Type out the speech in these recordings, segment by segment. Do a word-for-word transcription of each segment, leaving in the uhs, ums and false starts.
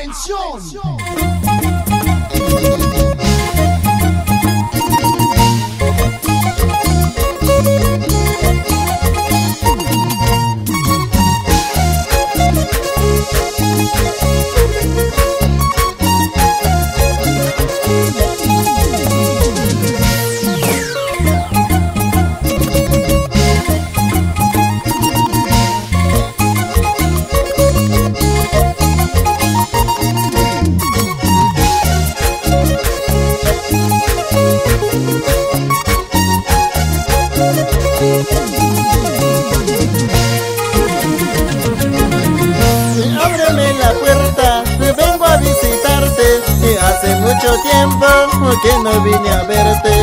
¡Atención! Ábreme la puerta, vengo a visitarte, y hace mucho tiempo que no vine a verte.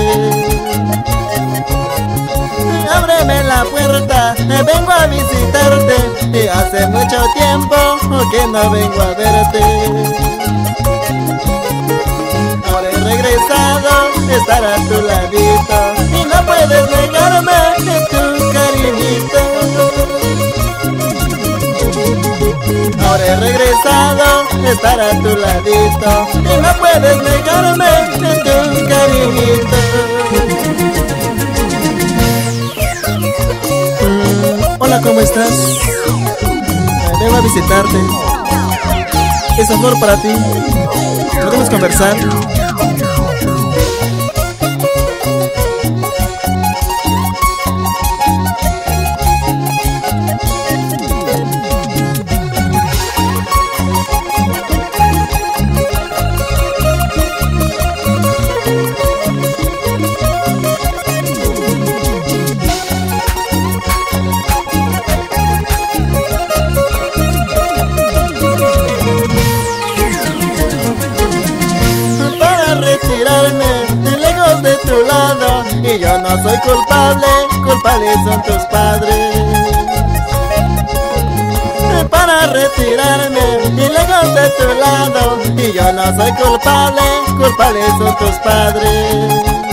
Ábreme la puerta, vengo a visitarte, y hace mucho tiempo que no vengo a verte. Ahora he regresado, estar a tu ladito, y no puedes negarme tu cariñito. Ahora he regresado, estar a tu ladito, y no puedes negarme tu cariñito. Mm, hola, ¿cómo estás? Vengo a visitarte. Es amor para ti. ¿Podemos conversar? Lejos de tu lado, y yo no soy culpable, culpables son tus padres. Para retirarme, y lejos de tu lado, y yo no soy culpable, culpables son tus padres.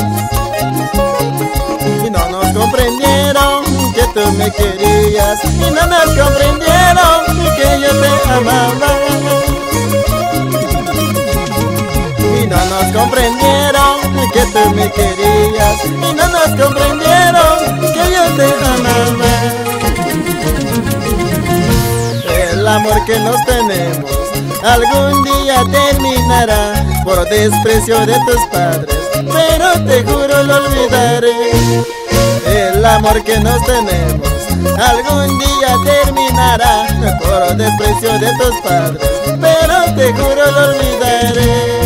Y no nos comprendieron que tú me querías, y no nos comprendieron que yo te amaba. Y no nos comprendieron que tú me querías, y no nos comprendieron que yo te amaba. El amor que nos tenemos algún día terminará por desprecio de tus padres, pero te juro lo olvidaré. El amor que nos tenemos algún día terminará por desprecio de tus padres, pero te juro lo olvidaré.